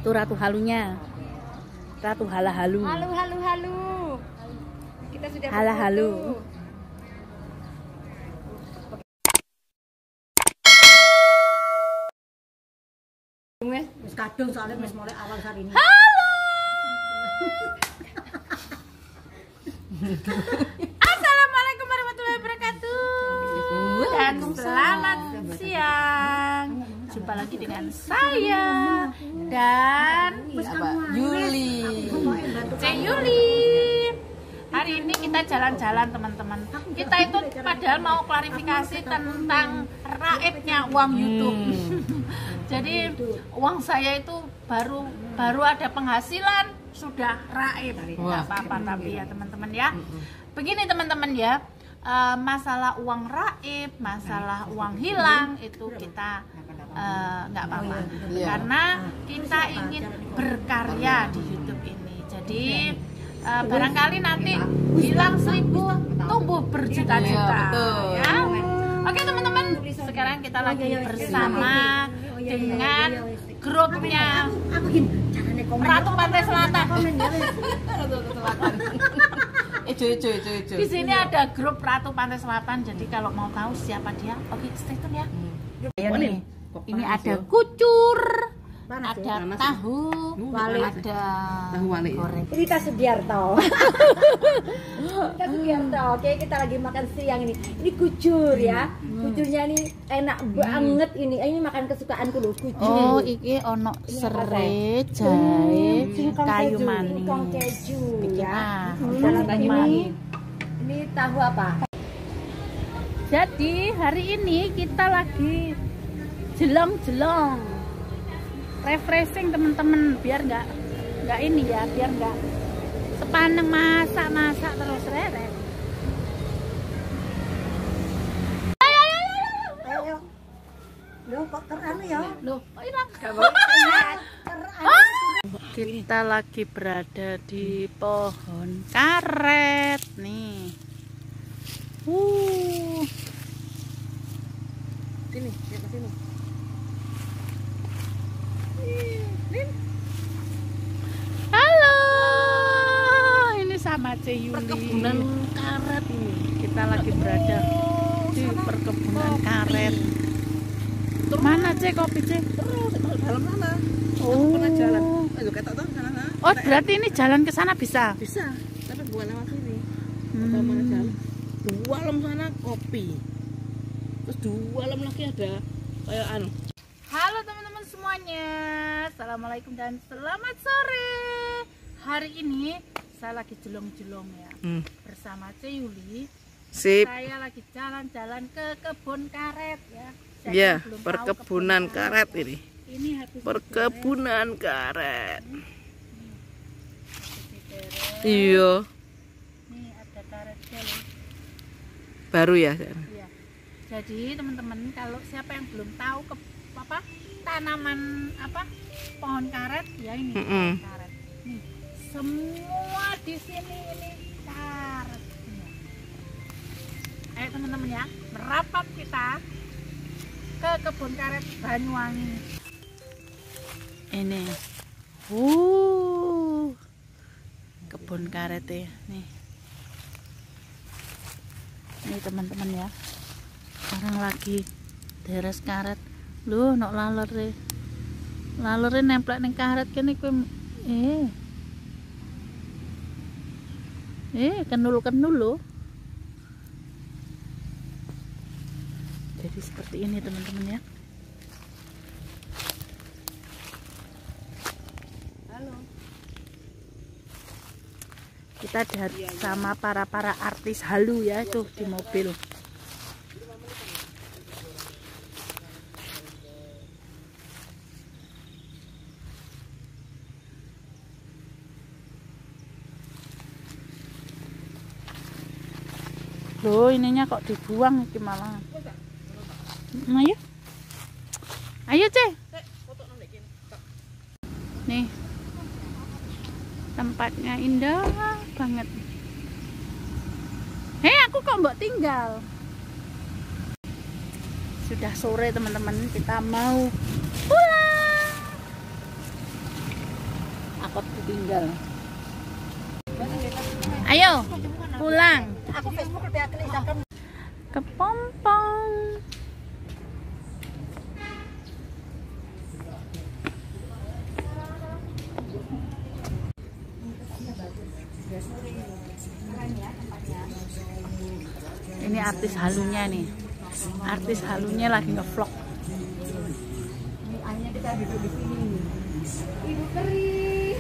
Itu ratu halunya. Ratu halu. Halo. Kita sudah Halu. Wis kadung soalnya wis mulai awal hari ini. Assalamualaikum warahmatullahi wabarakatuh. Dan selamat siang. Jumpa lagi dengan saya dan Yuli. Cek Yuli. Hari ini kita jalan-jalan teman-teman. Kita itu padahal mau klarifikasi tentang raibnya uang YouTube. Jadi uang saya itu baru ada penghasilan sudah raib. Nggak apa-apa tapi ya teman-teman ya. Begini teman-teman ya, masalah uang raib, masalah uang hilang itu kita nggak apa-apa. Karena kita ingin berkarya di YouTube ini. Jadi barangkali nanti hilang 1000 tumbuh berjuta-juta. Ya. Oke teman-teman, sekarang kita lagi bersama dengan grupnya Ratu Pantai Selatan. Di sini ada grup Ratu Pantai Selatan. Jadi kalau mau tahu siapa dia, oke stay tune ya. Ini ada kucur, ada tahu, ada Tahu wali. goreng. Ini Kak Sugiarto. Oke, kita lagi makan siang ini. Ini kucur ya. Kucurnya ini enak banget ini. Ini makan kesukaanku loh, kucur. Oh, iki ono serai, jahe, kayu manis. Singkong keju ya. Ini Ini tahu apa? jadi hari ini kita lagi jelong-jelong, refreshing teman-teman, biar nggak ini ya, biar nggak sepaneng masak terus reret. Ayo. Loh kok teranu ya? Loh, hilang. Kita lagi berada di pohon karet nih. Sini, ke sini. Halo, ini sama C Yuli. Perkebunan karet ini. Kita lagi berada di perkebunan karet. Mana C kopi C? Terus dalam sana. Oh. Pernah jalan. Ayo kata tahu sana. Oh, berarti ini jalan ke sana bisa? Bisa, tapi bukan lewat sini. Hmm. Atau mana jalan? Dua lem sana kopi. Terus dua lem lagi ada kayak anu. Halo teman-teman semuanya, assalamualaikum dan selamat sore. Hari ini saya lagi jelong-jelong ya, bersama C Yuli. Sip. Saya lagi jalan-jalan ke kebun karet ya. Saya Ya, belum tahu perkebunan kebun karet ini. Ini habis Perkebunan karet. dideret. Iya, Nih ada karetnya loh. baru ya. Iya. Jadi teman-teman kalau siapa yang belum tahu tanaman pohon karet ya ini pohon karet. Nih semua di sini ini karet. Ayo teman-teman ya, merapat kita ke kebun karet Banyuwangi. Ini, kebun karet ya, nih. Ini teman-teman ya. Sekarang lagi deres karet. Loh, nok lalere. Lalere nemplek ning karet kene kowe. Kenul loh. Jadi seperti ini teman-teman ya. Halo. Kita sama para artis halu ya tuh di mobil. Loh, ininya kok dibuang iki malah. Ayo. Ayo, Cek. Nih. Tempatnya indah banget. Aku kok mbok tinggal. Sudah sore teman-teman, kita mau pulang. Angkotku tinggal. Ayo, pulang. Aku Facebook lebih aktif Instagram. Kepompong. Ini artis halunya nih. Artis halunya lagi ngevlog. Ini akhirnya kita duduk di sini. Ibu Peri.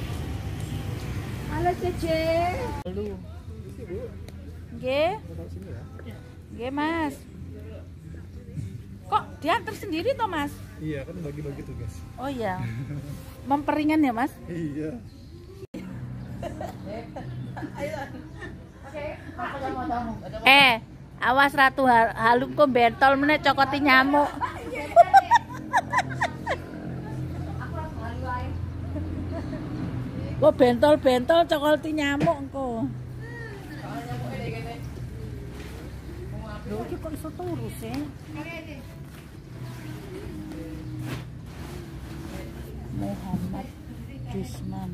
Halo Cece. Lu. Nggih. Nggih, Mas. Kok diantar sendiri toh, Mas? Iya, kan bagi-bagi tugas. Oh iya. Memperingan ya, Mas? Iya. Awas Ratu Halung kok bentol meneh cokoti nyamuk. Kok bentol-bentol cokoti nyamuk engko. Lho iki kok iso turu sih? Muhammad Jusman.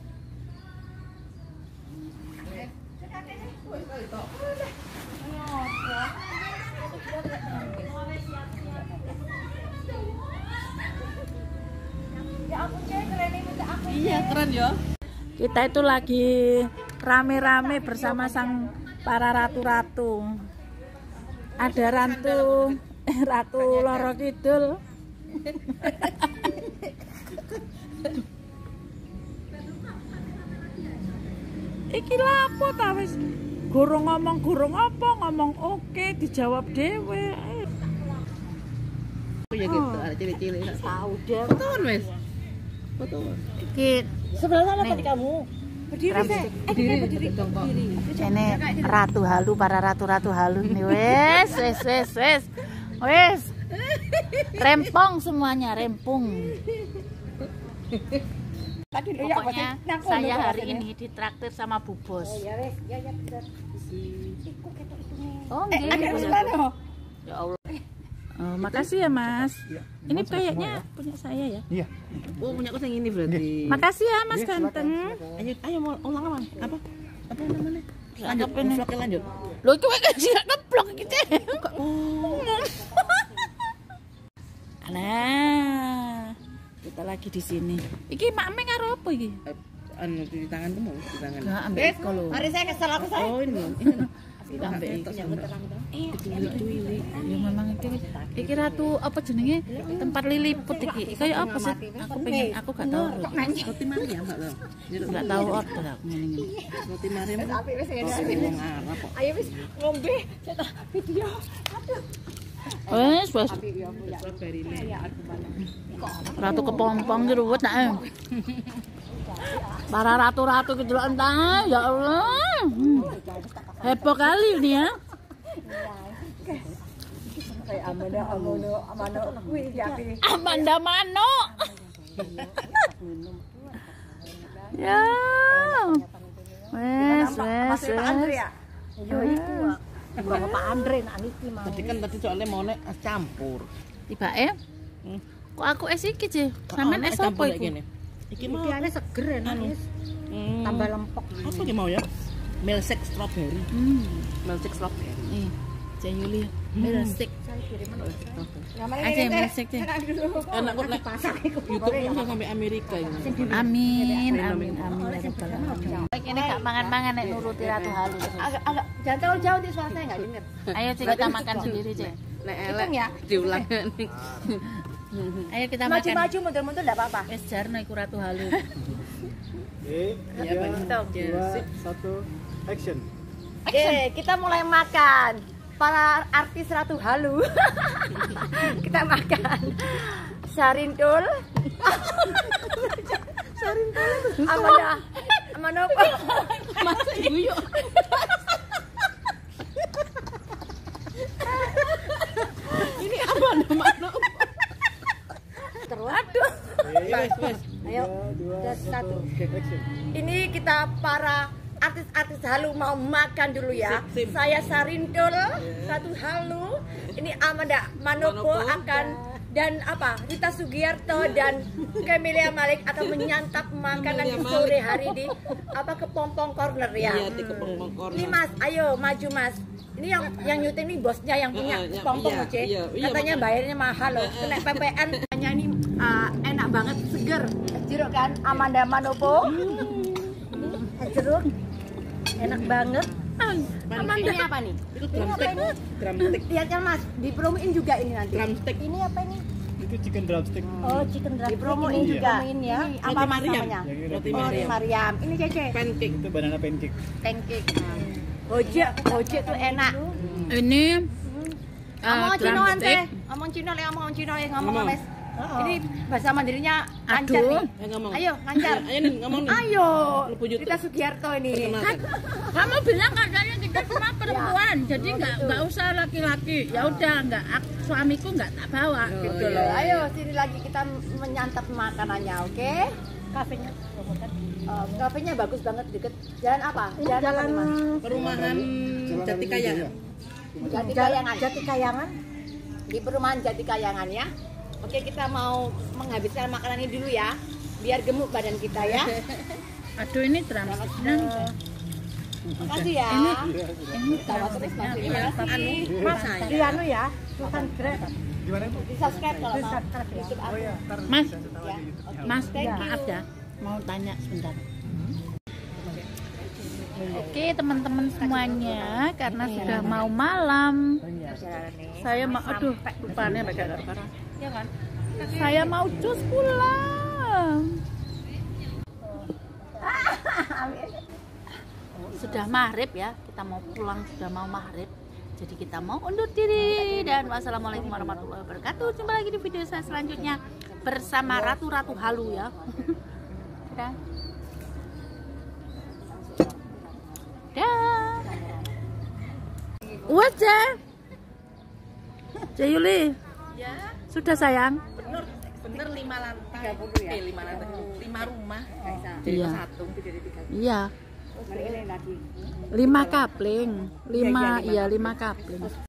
Iya, keren ya. Kita itu lagi rame-rame bersama sang para ratu-ratu. Ada ratu Loro Kidul. Iki lapo ta wis gurung ngomong apa ngomong oke dijawab dhewe. Oh ya gitu, ada cilik-cilik. Tahu deh. Fotoan, Mas. Fotoan. Iki Sebelah sana tadi kamu. Berdiri sih. Berdiri dong kok. ini ratu halu, para ratu-ratu halu ini wes. Rempong semuanya, rempung. Pokoknya saya hari ini ditraktir sama Bu Bos. Ya wes, ya bener. Iku ketok itu nih. Oh, nggih. Ya Allah. Oh, makasih ya, Mas. Ini kayaknya punya saya ya. Iya. Oh, punya aku yang ini berarti. Makasih ya, Mas ganteng. Ayo mau ulang apa? Apa namanya? Lanjut ini. Vlognya lanjut. Loh, itu kan sih ngeblok gitu. Alah. Kita lagi di sini. Iki makme karo apa iki? Anu di tangan kamu, di tangan. Enggak ambek kalau. Mari saya kesel aku saya. Oh, ini. Ambek Itu Cuili. Ya memang iki ratu apa jenenge? Tempat liliput iki. Kayak apa sih? Aku gak tahu. Roti Maria, Mbak lo. Enggak tahu order aku ngene. Roti Maria. Tapi wis ya. Wong Arab kok. Ayo wis ngombe cetak video. Aduh. Wes, wes. Strawberry ne. Ratu kepompong jeruwet nak. Para ratu-ratu gitu entah. Ya Allah. Heboh kali ini ya. Kayak Amanda kuwi ya. Amanda Mano. Ya. Wes. Pak Andre ya. Yo iku. Bukan Pak Andre nak niki mau. Tadi soalnya mau nek campur. Tibake. Kok aku es iki, Ce? Sampeyan es apa iku? Iki mau Pipiane seger enak wis. Tambah lempok. apa ki mau ya? Milkshake strawberry. Milkshake strawberry. Ce Yuli. Milkshake. Aja milkshake, Ce. Enak kok nek Pasak iku. YouTube kan sampai Amerika ini. Amin. Ya rabbal alamin. Ini gak mangan-mangan nek nuruti Ratu Halu. Agak jangan terlalu jauh di suara saya enggak dengar. Ayo, Ce, kita makan sendiri, Ce. Nek elek ya. diulang nih. Ayo kita makan. Maju-maju mundur-mundur enggak apa-apa. Wes jarno iku Ratu Halu. Ya, betul. 1, action. Oke, kita mulai makan. Para artis Ratu Halu. Kita makan. Sarindul. Amanda apa? Masa guyu. Ini apa namanya? Terus. Aduh. Wes. Ayo. 1. Ini kita para artis-artis Halu mau makan dulu ya. Saya Sarindul, Ratu Halu. Ini Amanda Manopo akan dan apa Rita Sugiarto dan Camelia Malik akan menyantap makanan di sore hari di apa Kepompong Corner ya. Iya, di Kepompong Corner. Ini Mas, ayo maju Mas. Ini yang nyuting nih bosnya yang punya Kepompong iya, Oce. iya, Katanya makanya. bayarnya mahal loh. Kena PPN. Hanya ini enak banget, seger. Jeruk kan Amanda Manopo. Jeruk enak banget. Amanda ini apa nih? Itu drumstick. Drumstick. Lihat kan Mas, dipromoin juga ini nanti. Drumstick. Ini apa ini? Itu chicken drumstick. Oh, chicken drumstick. Dipromoin ini juga. Dipromoin ya. Roti Apa Mas Mariam. namanya? Yang ini Roti Oh, Roti Mariam. Mariam. Ini Cece. Pancake. Itu banana pancake. Pancake. Hojek tuh enak. Ini Ngomong Cino drumstick. ante. Ngomong Cino le, ngomong Cino le, ngomong Ngomong. Mas. Ini bahasa Mandirinya lancar Aduh. nih. Ngomong. Ayo, lancar. Ayo nih, ngomong nih. Ayo. Lepu YouTube. Rita Sugiarto ini. Perkenalkan. Kamu bilang katanya kita semua perempuan, jadi nggak usah laki-laki. Ya udah, suamiku nggak tak bawa. Gitu loh. Ayo sini lagi kita menyantap makanannya, oke? Kafenya kafenya bagus banget deket jalan apa? Jalan Mas? Perumahan Jati Kayangan. Jati Kayangan. Di perumahan Jati Kayangan ya. Oke, kita mau menghabiskan makanan ini dulu ya, biar gemuk badan kita ya. Aduh, ini drumsticknya. Makasih ya. Ini Tawa terus Mas. Iya, Anu, Mas, di anu ya, subscribe. Gimana Bu? Di subscribe kalau mau. YouTube aku. Oh ya, ntar Mas, saya tahu Ya. aja gitu. Oke. Mas, Thank you. maaf ya, mau tanya sebentar. Oke teman-teman semuanya, karena sudah mau malam, saya mau, aduh lupa nih gara-gara, ya kan? Saya mau cus pulang. Sudah maghrib ya, kita mau pulang, sudah mau maghrib. Jadi kita mau undur diri dan wassalamualaikum warahmatullahi wabarakatuh. Jumpa lagi di video saya selanjutnya bersama Ratu-Ratu Halu ya. Dah. Dah. Wajah. Jayuli. Ya, Sudah sayang. bener 5 lantai. 5 lantai. 5 rumah. Jadi Iya. satu. Iya. 5 kapling. 5 kapling.